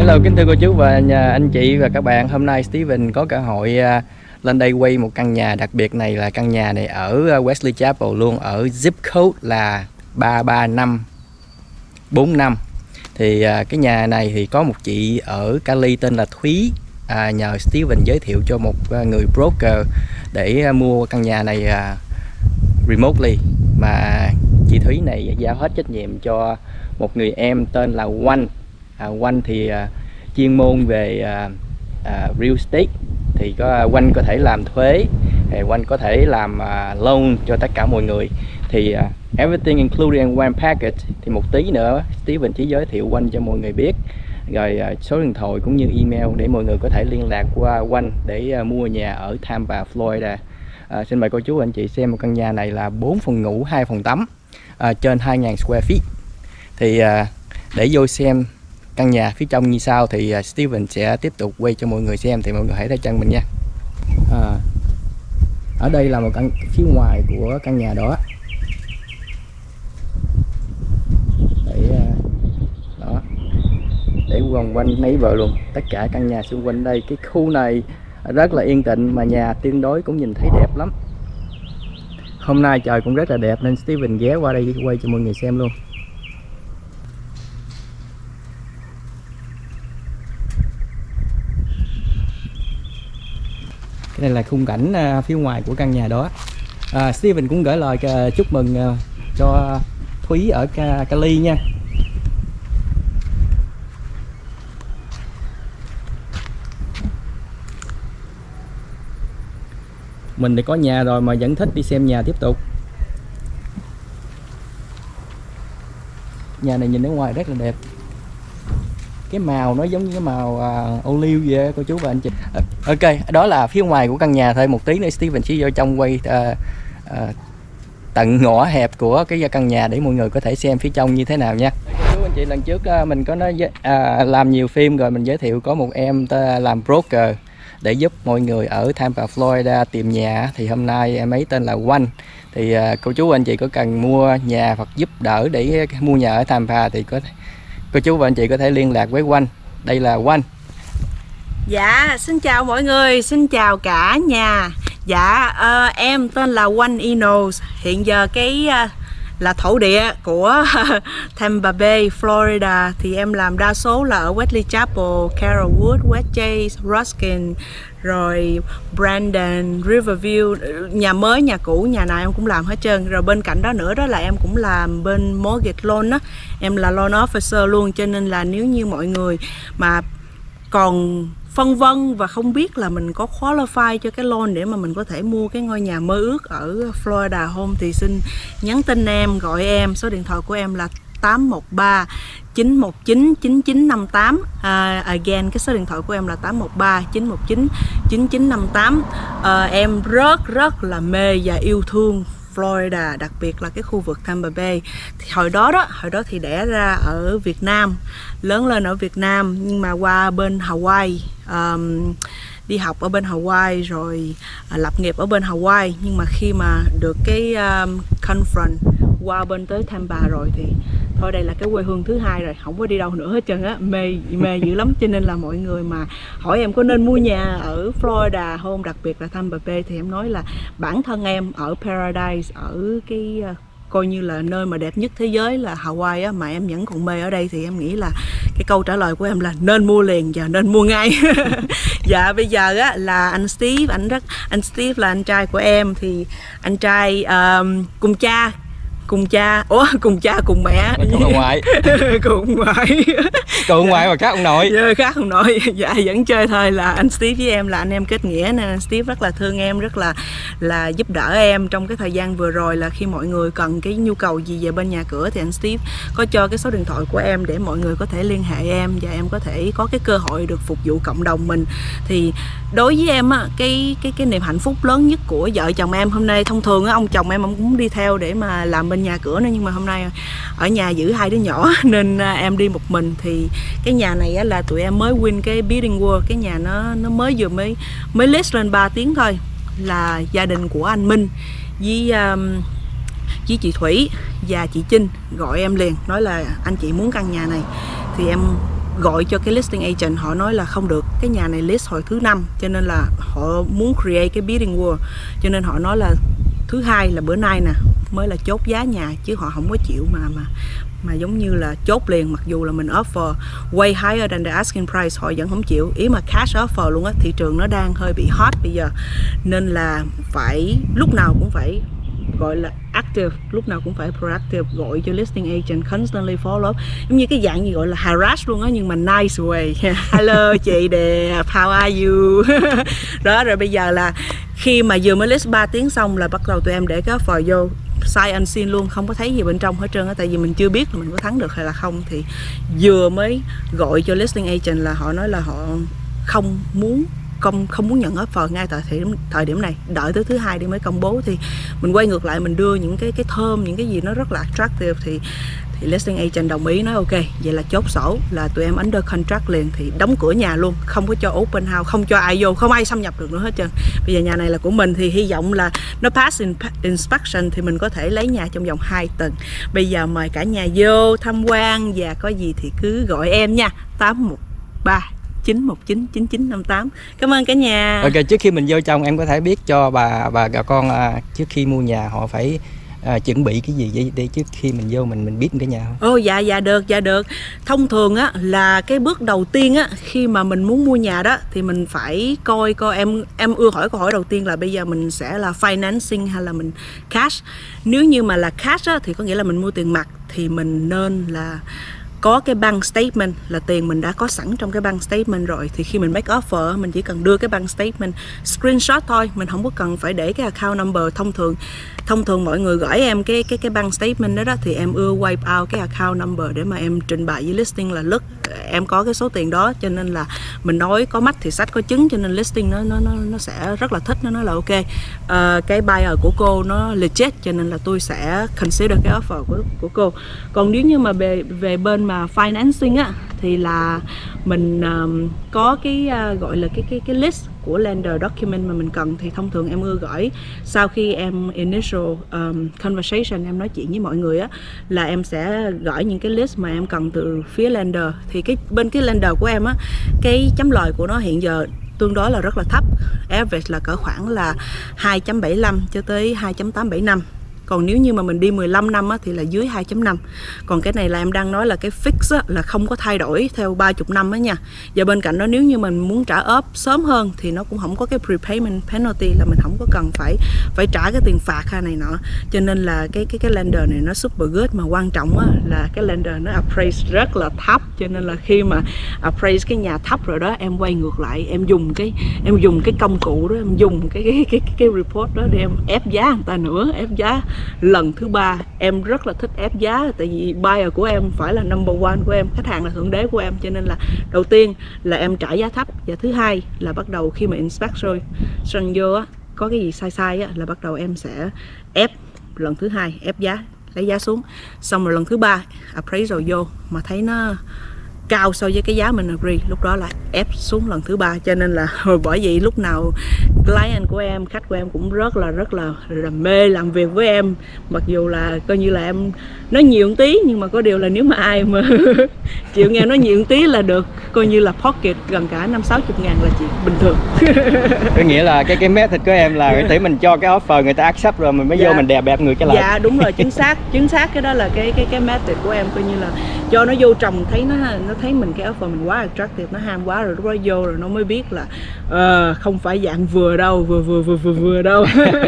Hello kính thưa cô chú và anh chị và các bạn. Hôm nay Steven có cơ hội lên đây quay một căn nhà đặc biệt này. Là căn nhà này ở Wesley Chapel luôn, ở zip code là 33545. Thì cái nhà này thì có một chị ở Cali tên là Thúy, nhờ Steven giới thiệu cho một người broker để mua căn nhà này remotely. Mà chị Thúy này giao hết trách nhiệm cho một người em tên là Oanh. Oanh thì chuyên môn về real estate, thì Oanh có thể làm thuế, Oanh có thể làm loan cho tất cả mọi người. Thì everything included in one package. Thì một tí nữa Steven chỉ giới thiệu Oanh cho mọi người biết, rồi số điện thoại cũng như email để mọi người có thể liên lạc qua Oanh để mua nhà ở Tampa, Florida. Xin mời cô chú và anh chị xem một căn nhà này là 4 phòng ngủ 2 phòng tắm, trên 2.000 square feet. Thì để vô xem căn nhà phía trong như sau thì Steven sẽ tiếp tục quay cho mọi người xem, thì mọi người hãy theo chân mình nha. Ở đây là một căn phía ngoài của căn nhà đó. Để vòng quanh nấy vợ luôn tất cả căn nhà xung quanh đây. Cái khu này rất là yên tĩnh mà nhà tương đối cũng nhìn thấy đẹp lắm. Hôm nay trời cũng rất là đẹp nên Steven ghé qua đây quay cho mọi người xem luôn. Cái này là khung cảnh phía ngoài của căn nhà đó. Steven cũng gửi lời chúc mừng cho Thúy ở Cali nha. Mình thì có nhà rồi mà vẫn thích đi xem nhà tiếp tục. Nhà này nhìn ở ngoài rất là đẹp. Cái màu nó giống như cái màu ô liu vậy đó, cô chú và anh chị. Ok, đó là phía ngoài của căn nhà thôi. Một tí nữa Steven chỉ vô trong quay tận ngõ hẹp của cái căn nhà để mọi người có thể xem phía trong như thế nào nha. Cô chú anh chị, lần trước mình có nói làm nhiều phim rồi, mình giới thiệu có một em làm broker để giúp mọi người ở Tampa, Florida tìm nhà. Thì hôm nay em ấy tên là Oanh. Thì cô chú anh chị có cần mua nhà hoặc giúp đỡ để mua nhà ở Tampa thì cô chú và anh chị có thể liên lạc với Oanh. Đây là Oanh. Dạ, xin chào mọi người, xin chào cả nhà. Dạ, em tên là Oanh Enos. Hiện giờ là thổ địa của Tampa Bay, Florida. Thì em làm đa số là ở Wesley Chapel, Carrollwood, West Chase, Ruskin, rồi Brandon, Riverview. Nhà mới, nhà cũ, nhà nào em cũng làm hết trơn. Rồi bên cạnh đó nữa đó là em cũng làm bên mortgage loan á. Em là loan officer luôn. Cho nên là nếu như mọi người mà còn phân vân và không biết là mình có qualify cho cái loan để mà mình có thể mua cái ngôi nhà mơ ước ở Florida không, thì xin nhắn tin em, gọi em. Số điện thoại của em là 813 919 9958. Again, cái số điện thoại của em là 813 919 9958. Em rất là mê và yêu thương Florida, đặc biệt là cái khu vực Tampa Bay. Thì hồi đó thì đẻ ra ở Việt Nam, lớn lên ở Việt Nam, nhưng mà qua bên Hawaii, đi học ở bên Hawaii rồi lập nghiệp ở bên Hawaii. Nhưng mà khi mà được cái conference qua bên tới Tampa rồi thì thôi, đây là cái quê hương thứ hai rồi, không có đi đâu nữa hết trơn á. Mê dữ lắm. Cho nên là mọi người mà hỏi em có nên mua nhà ở Florida không, đặc biệt là Tampa Bay, thì em nói là bản thân em ở Paradise, ở cái coi như là nơi mà đẹp nhất thế giới là Hawaii á, mà em vẫn còn mê ở đây, thì em nghĩ là cái câu trả lời của em là nên mua liền và nên mua ngay. Dạ, bây giờ á là anh Steve, anh Steve là anh trai của em. Thì anh trai cùng cha cùng mẹ cùng ông ngoại cùng ngoại mà khác ông nội. Khác ông nội. Dạ, vẫn chơi thôi. Là anh Steve với em là anh em kết nghĩa nên anh Steve rất là thương em, rất là giúp đỡ em trong cái thời gian vừa rồi. Là khi mọi người cần cái nhu cầu gì về bên nhà cửa thì anh Steve có cho cái số điện thoại của em để mọi người có thể liên hệ em và em có thể có cái cơ hội được phục vụ cộng đồng mình. Thì đối với em á, cái niềm hạnh phúc lớn nhất của vợ chồng em hôm nay, thông thường á ông chồng em cũng đi theo để mà làm bên nhà cửa nữa, nhưng mà hôm nay ở nhà giữ hai đứa nhỏ nên em đi một mình. Thì cái nhà này á, là tụi em mới win cái bidding war. Cái nhà nó mới list lên 3 tiếng thôi. Là gia đình của anh Minh với chị Thủy và chị Trinh gọi em liền, nói là anh chị muốn căn nhà này. Thì em gọi cho cái listing agent, họ nói là không được, cái nhà này list hồi thứ 5, cho nên là họ muốn create cái bidding war, cho nên họ nói là thứ 2 là bữa nay nè mới là chốt giá nhà, chứ họ không có chịu mà giống như là chốt liền, mặc dù là mình offer way higher than the asking price họ vẫn không chịu, ý mà cash offer luôn á. Thị trường nó đang hơi bị hot bây giờ, nên là phải lúc nào cũng phải gọi là active, lúc nào cũng phải proactive, gọi cho listing agent constantly follow up, giống như cái dạng gì gọi là harass luôn á, nhưng mà nice way. Hello chị đẹp, how are you? Đó, rồi bây giờ là khi mà vừa mới list 3 tiếng xong là bắt đầu tụi em để cái offer vô sight unseen luôn, không có thấy gì bên trong hết trơn á, tại vì mình chưa biết là mình có thắng được hay là không. Thì vừa mới gọi cho listing agent là họ nói là họ không muốn nhận offer ngay tại thời điểm này, đợi tới thứ 2 đi mới công bố. Thì mình quay ngược lại, mình đưa những cái thơm, những cái gì nó rất là attractive, thì listing agent đồng ý, nói ok vậy là chốt sổ, là tụi em under contract liền, thì đóng cửa nhà luôn, không có cho open house, không cho ai vô, không ai xâm nhập được nữa hết trơn. Bây giờ nhà này là của mình, thì hy vọng là nó pass inspection thì mình có thể lấy nhà trong vòng 2 tuần. Bây giờ mời cả nhà vô tham quan, và có gì thì cứ gọi em nha, 813 919 9958. Cảm ơn cả nhà. Ok, trước khi mình vô trong em có thể biết cho bà con trước khi mua nhà họ phải chuẩn bị cái gì để trước khi mình vô mình biết cái nhà không? Dạ được. Thông thường á là cái bước đầu tiên á, khi mà mình muốn mua nhà đó thì mình phải coi em ưa hỏi câu hỏi đầu tiên là bây giờ mình sẽ là financing hay là mình cash. Nếu như mà là cash á thì có nghĩa là mình mua tiền mặt, thì mình nên là có cái bank statement, là tiền mình đã có sẵn trong cái bank statement rồi, thì khi mình make offer mình chỉ cần đưa cái bank statement screenshot thôi, mình không có cần phải để cái account number. Thông thường mọi người gửi em cái bank statement đó, thì em ưa wipe out cái account number để mà em trình bày với listing là look em có cái số tiền đó, cho nên là mình nói có mắt thì sách có chứng, cho nên listing nó sẽ rất là thích, nó nói là ok cái buyer của cô nó legit, cho nên là tôi sẽ consider cái offer của cô. Còn nếu như mà về bên mà financing á, thì là mình có cái gọi là cái list của lender document mà mình cần, thì thông thường em ưa gửi sau khi em initial conversation, em nói chuyện với mọi người á, là em sẽ gửi những cái list mà em cần từ phía lender. Thì bên cái lender của em á, cái chấm lời của nó hiện giờ tương đối là rất là thấp, average là cỡ khoảng là 2.75 cho tới 2.875. Còn nếu như mà mình đi 15 năm á, thì là dưới 2.5. Còn cái này là em đang nói là cái fix á, là không có thay đổi theo 30 năm á nha. Và bên cạnh đó nếu như mình muốn trả ốp sớm hơn thì nó cũng không có cái prepayment penalty, là mình không có cần phải trả cái tiền phạt hay này nọ. Cho nên là cái lender này nó super good. Mà quan trọng á, là cái lender nó appraise rất là thấp, cho nên là khi mà appraise cái nhà thấp rồi đó, em quay ngược lại, em dùng cái công cụ đó, em dùng cái report đó để em ép giá người ta nữa, ép giá lần thứ 3. Em rất là thích ép giá, tại vì buyer của em phải là number one của em, khách hàng là thượng đế của em, cho nên là đầu tiên là em trả giá thấp, và thứ hai là bắt đầu khi mà inspection vô á, có cái gì sai á, là bắt đầu em sẽ ép lần thứ 2, ép giá, lấy giá xuống. Xong rồi lần thứ 3 appraisal vô mà thấy nó cao so với cái giá mình agree, lúc đó là ép xuống lần thứ 3. Cho nên là bởi vậy lúc nào client của em, khách của em cũng rất là mê làm việc với em, mặc dù là coi như là em nói nhiều một tí, nhưng mà có điều là nếu mà ai mà chịu nghe nói nhiều một tí là được coi như là pocket gần cả 50-60 ngàn là chuyện bình thường. Có nghĩa là cái method của em là để mình cho cái offer người ta accept rồi mình mới vô mình đè người cái lại. Dạ đúng rồi, chính xác cái đó là cái method của em, coi như là cho nó vô trồng, thấy nó thấy mình cái offer mình quá attractive, nó ham quá rồi, lúc đó vô rồi nó mới biết là không phải dạng vừa đâu, vừa đâu.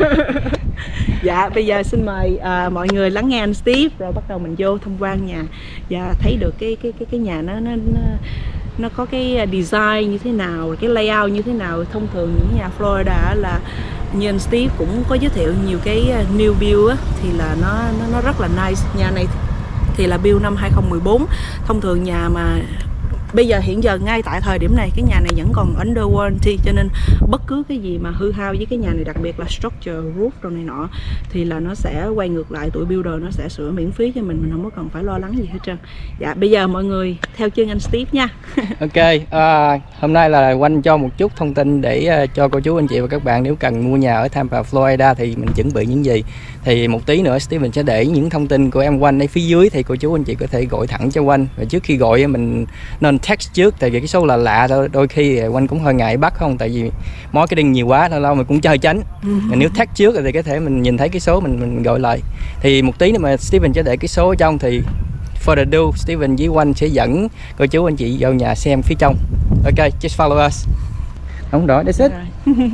Dạ bây giờ xin mời mọi người lắng nghe anh Steve, rồi bắt đầu mình vô tham quan nhà và thấy được cái nhà nó có cái design như thế nào, cái layout như thế nào. Thông thường những nhà Florida là như anh Steve cũng có giới thiệu nhiều cái new build á, thì là nó rất là nice. Nhà này thì là build năm 2014. Thông thường nhà mà bây giờ hiện giờ ngay tại thời điểm này cái nhà này vẫn còn under warranty, cho nên bất cứ cái gì mà hư hao với cái nhà này, đặc biệt là structure, roof đồ này nọ, thì là nó sẽ quay ngược lại, tụi builder nó sẽ sửa miễn phí cho mình không có cần phải lo lắng gì hết trơn. Dạ bây giờ mọi người theo chân anh Steve nha. Ok, hôm nay là Oanh cho một chút thông tin để cho cô chú anh chị và các bạn nếu cần mua nhà ở Tampa, Florida thì mình chuẩn bị những gì. Thì một tí nữa Steven sẽ để những thông tin của em Oanh ở phía dưới, thì cô chú anh chị có thể gọi thẳng cho Oanh. Và trước khi gọi mình nên text trước, tại vì cái số là lạ đôi khi Oanh cũng hơi ngại bắt không, tại vì marketing nhiều quá lâu lâu mình cũng chơi tránh. Nếu text trước thì có thể mình nhìn thấy cái số mình gọi lại. Thì một tí nữa mà Steven sẽ để cái số ở trong thì for the do, Steven với Oanh sẽ dẫn cô chú anh chị vào nhà xem phía trong. Ok, just follow us. Không đó, that's it.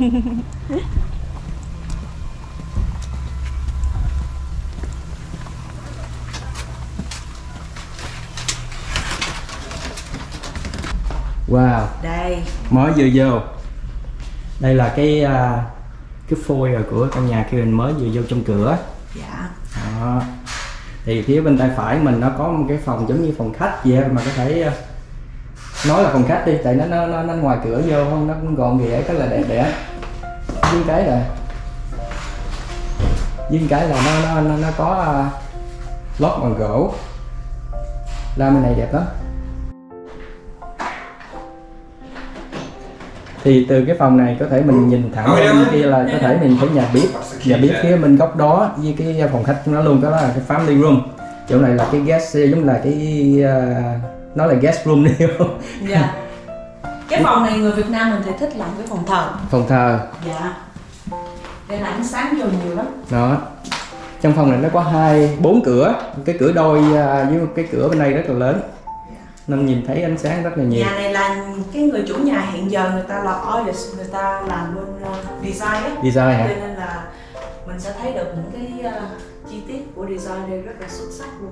Wow. Đây. Mới vừa vô. Đây là cái phôi của căn nhà khi mình mới vừa vô trong cửa. Dạ. Đó. Thì phía bên tay phải mình nó có một cái phòng giống như phòng khách vậy mà có thể nói là phòng khách đi, tại nó ngoài cửa vô không, nó cũng gọn ghẽ, rất là đẹp đẽ. Với cái là nó có lót bằng gỗ. Ra bên này đẹp lắm. Thì từ cái phòng này có thể mình nhìn thẳng lên kia là có thể mình thấy nhà bếp phía bên góc đó với cái phòng khách nó luôn, đó là cái family room. Chỗ này là cái guest, giống là cái nó là guest room đi không? Dạ. Cái phòng này người Việt Nam mình thì thích làm cái phòng thờ. Phòng thờ. Dạ. Đây là ánh sáng vô nhiều lắm. Đó. Trong phòng này nó có 4 cửa, cái cửa đôi với cái cửa bên đây rất là lớn. Nên nhìn thấy ánh sáng rất là nhiều. Nhà này là cái người chủ nhà hiện giờ người ta là artist, người ta làm bên design á. Design hả? Cho nên là mình sẽ thấy được những cái chi tiết của design đây rất là xuất sắc luôn.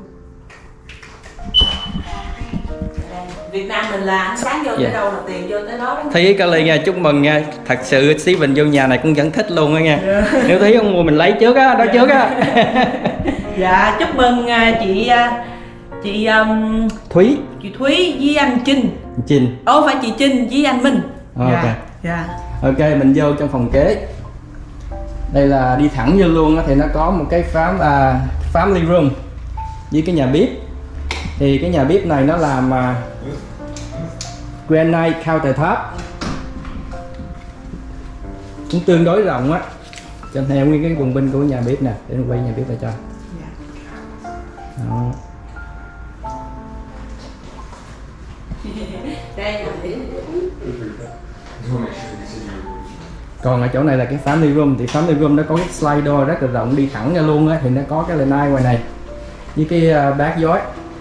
Đây. Việt Nam mình là ánh sáng vô tới đâu là tiền vô tới đó. Thấy Carly nha, chúc mừng nha. Thật sự Steven vô nhà này cũng vẫn thích luôn á nha. Nếu thấy ông mua mình lấy trước á, đó trước á. Dạ, chúc mừng chị Thúy. Chị Thúy với anh Trinh. Phải chị Trinh với anh Minh. Ok. Dạ. Ok, mình vô trong phòng kế. Đây là đi thẳng vô luôn á, thì nó có một cái family room với cái nhà bếp. Thì cái nhà bếp này nó làm granite countertop, cũng tương đối rộng á, cho theo nguyên cái vùng bên của nhà bếp nè, để mình quay nhà bếp lại cho. Đó. Còn ở chỗ này là cái family room, thì family room nó có cái slide door rất là rộng đi thẳng ra luôn á, thì nó có cái lanai ngoài này với cái bát giói.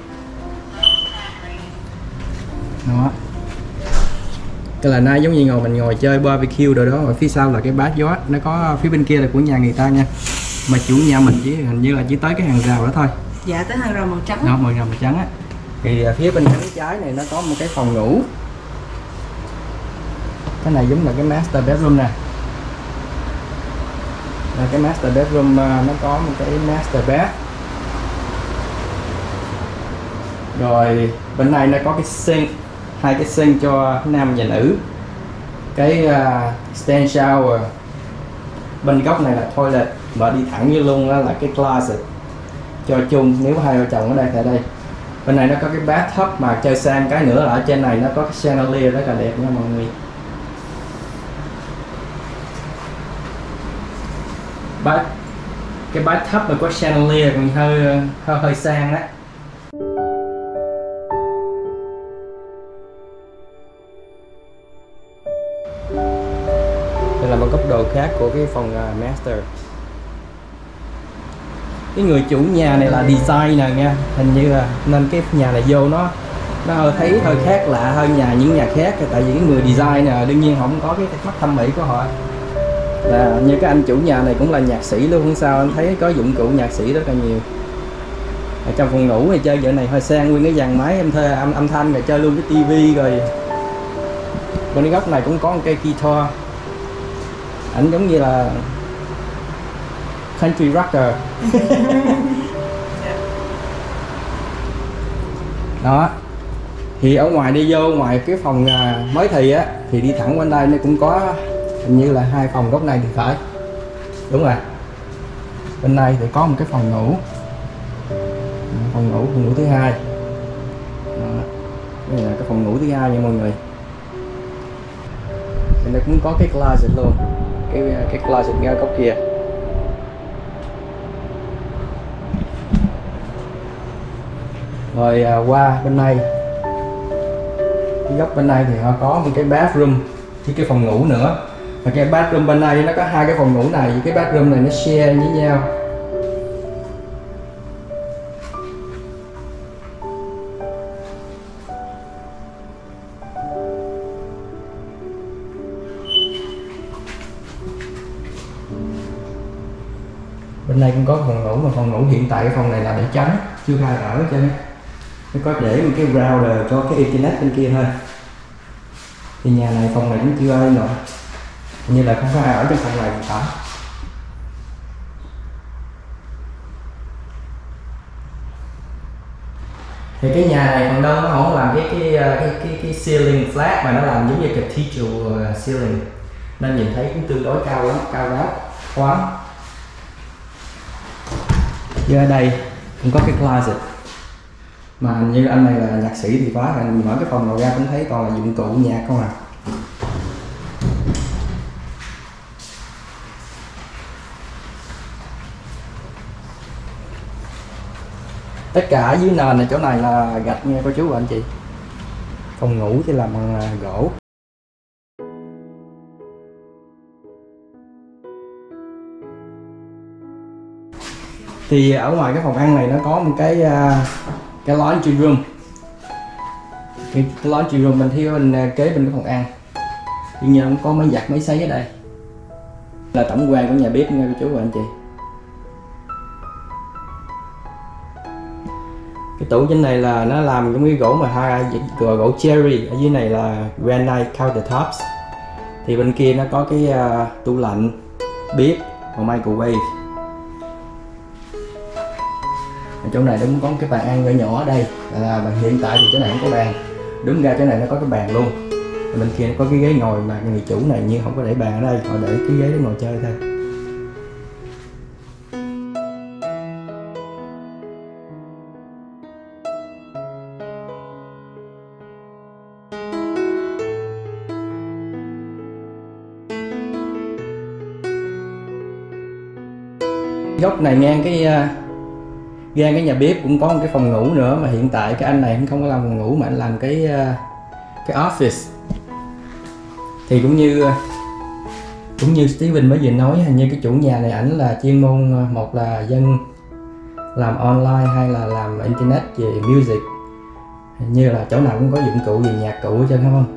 Đó. Cái lanai giống như mình ngồi chơi barbecue rồi đó, ở phía sau là cái bát giói, nó có phía bên kia là của nhà người ta nha. Mà chủ nhà mình hình như là chỉ tới cái hàng rào đó thôi. Dạ, tới hàng rào màu trắng. Đó, màu trắng á. Thì phía bên cánh trái này nó có một cái phòng ngủ. Cái này giống là cái master bedroom nè. Là cái master bedroom, nó có một cái master bed. Rồi bên này nó có cái sink, 2 cái sink cho nam và nữ. Cái stand shower. Bên góc này là toilet, và đi thẳng như luôn đó là cái closet cho chung nếu hai vợ chồng ở đây. Tại đây bên này nó có cái bathtub, mà chơi sang cái nữa là ở trên này nó có cái chandelier rất là đẹp nha mọi người. Cái bathtub mà có chandelier còn hơi sang đó. Đây là một góc độ khác của cái phòng master. Cái người chủ nhà này là designer nha, hình như là nên cái nhà này vô nó thấy hơi khác lạ hơn những nhà khác, tại vì cái người design nè đương nhiên không có cái mắt thẩm mỹ của họ. Là như cái anh chủ nhà này cũng là nhạc sĩ luôn, không sao, anh thấy có dụng cụ nhạc sĩ rất là nhiều. Ở trong phòng ngủ thì chơi giờ này hơi sang, nguyên cái dàn máy em thuê âm thanh rồi chơi luôn cái tivi rồi. Bên cái góc này cũng có một cây guitar, ảnh giống như là country rocker. Đó. Thì ở ngoài đi vô ngoài cái phòng mới thì á, thì đi thẳng bên đây nó cũng có hình như là 2 phòng, góc này thì phải. Đúng rồi. Bên này thì có một cái phòng ngủ. Phòng ngủ thứ 2. Đó. Đây là cái phòng ngủ thứ 2 nha mọi người. Bên đây cũng có cái closet luôn. Cái closet ngay góc kia. Rồi qua bên này cái góc bên này thì họ có một cái bathroom với cái phòng ngủ nữa. Và cái bathroom bên này nó có hai cái phòng ngủ này, với cái bathroom này nó share với nhau. Bên đây cũng có phòng ngủ, mà phòng ngủ hiện tại cái phòng này là để trống, chưa ai ở hết trơn. Nó có để một cái router cho cái internet bên kia thôi. Thì nhà này phòng này cũng chưa ai nữa, như là không có ai ở trong phòng này cả. Thì cái nhà này phần đông nó không làm cái ceiling flat, mà nó làm giống như cathedral ceiling, nên nhìn thấy cũng tương đối cao lắm, cao ráo, khoáng. Như ở đây cũng có cái closet, mà như anh này là nhạc sĩ thì khóa, anh mở cái phòng nào ra cũng thấy toàn là dụng cụ nhạc không à. Tất cả dưới nền này, chỗ này là gạch nha cô chú và anh chị. Phòng ngủ thì làm bằng gỗ. Thì ở ngoài cái phòng ăn này nó có một cái laundry room. Cái laundry room mình theo bên kế bên cái phòng ăn. Tuy nhiên cũng có máy giặt, máy sấy ở đây. Là tổng quan của nhà bếp nha cô chú và anh chị. Cái tủ trên này là nó làm cái gỗ mà gỗ cherry, ở dưới này là granite countertops. Thì bên kia nó có cái tủ lạnh, bếp và microwave. Ở chỗ này cũng có cái bàn ăn nhỏ ở đây, là hiện tại thì chỗ này không có bàn, đứng ra chỗ này nó có cái bàn luôn. Bên kia nó có cái ghế ngồi, mà người chủ này như không có để bàn ở đây, họ để cái ghế để ngồi chơi thôi. Góc này ngang cái nhà bếp cũng có một cái phòng ngủ nữa, mà hiện tại cái anh này không có làm phòng ngủ mà anh làm cái office. Thì cũng như Steven mới vừa nói, hình như cái chủ nhà này ảnh là chuyên môn, một là dân làm online, hay là làm internet về music. Hình như là chỗ nào cũng có dụng cụ về nhạc cụ hết trơn, đúng không?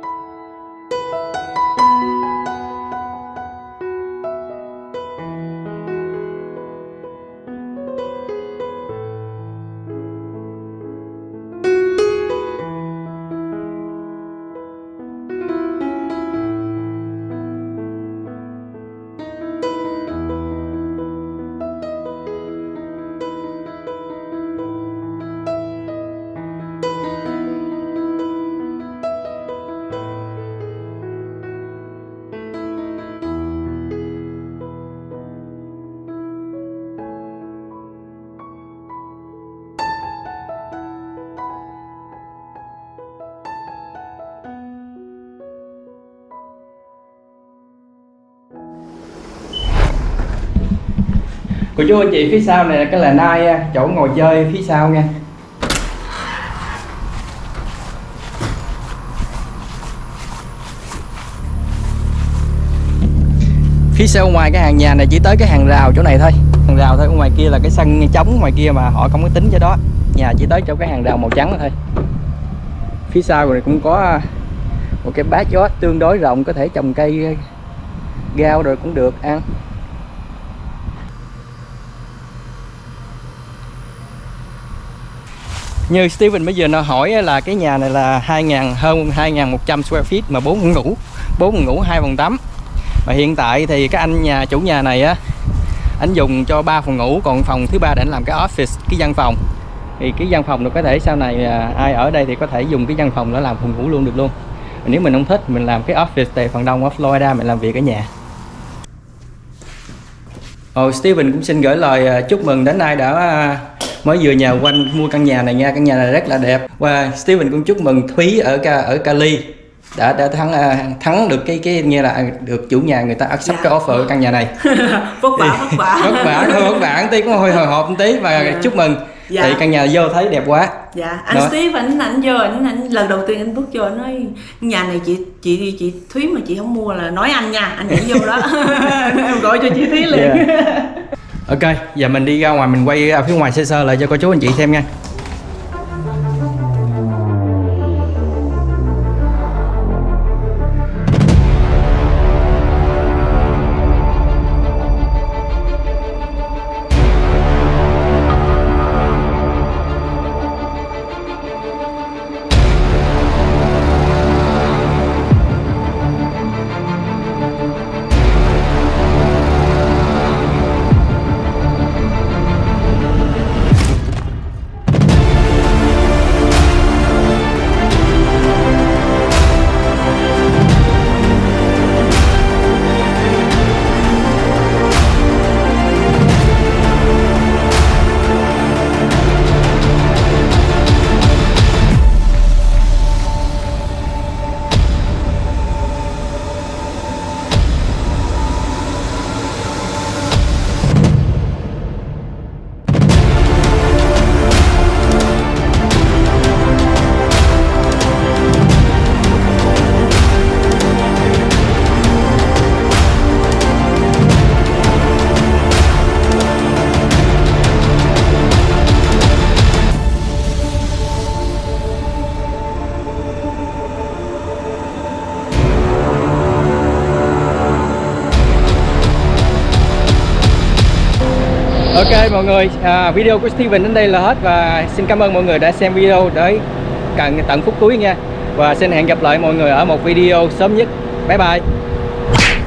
Cô chú anh chị, phía sau này là cái lanai, chỗ ngồi chơi phía sau nha. Phía sau ngoài cái hàng nhà này chỉ tới cái hàng rào chỗ này thôi, hàng rào thôi. Ngoài kia là cái sân trống ngoài kia mà họ không có tính cho đó. Nhà chỉ tới chỗ cái hàng rào màu trắng thôi. Phía sau này cũng có một cái backyard tương đối rộng, có thể trồng cây rau rồi cũng được ăn. Như Steven bây giờ nó hỏi là cái nhà này là hơn 2.100 square feet, mà 4 phòng ngủ 2 phòng tắm. Mà hiện tại thì cái anh chủ nhà này á, anh dùng cho 3 phòng ngủ, còn phòng thứ 3 để anh làm cái office, cái văn phòng. Thì cái văn phòng này có thể sau này ai ở đây thì có thể dùng cái văn phòng để làm phòng ngủ luôn được luôn. Và nếu mình không thích, mình làm cái office tại phần đông ở Florida, mình làm việc ở nhà. Steven cũng xin gửi lời chúc mừng đến ai đã mới vừa nhờ quanh mua căn nhà này nha. Căn nhà này rất là đẹp. Và Steven cũng chúc mừng Thúy ở Cali đã thắng được cái nghe là được chủ nhà người ta accept cái offer căn nhà này. vất vả một tí, cũng hồi hộp một tí, và chúc mừng. Dạ. Thì căn nhà vô thấy đẹp quá. Dạ, anh Đó. Steve anh vô anh lần đầu tiên anh bước vô anh nói nhà này chị Thúy mà chị không mua là nói anh nha, anh nhảy vô đó. Em gọi cho chị Thúy liền. Yeah. Ok, giờ mình đi ra ngoài mình quay phía ngoài sơ sơ lại cho cô chú anh chị xem nha. Ok mọi người, video của Steven đến đây là hết và xin cảm ơn mọi người đã xem video tới tận phút cuối nha. Và xin hẹn gặp lại mọi người ở một video sớm nhất. Bye bye.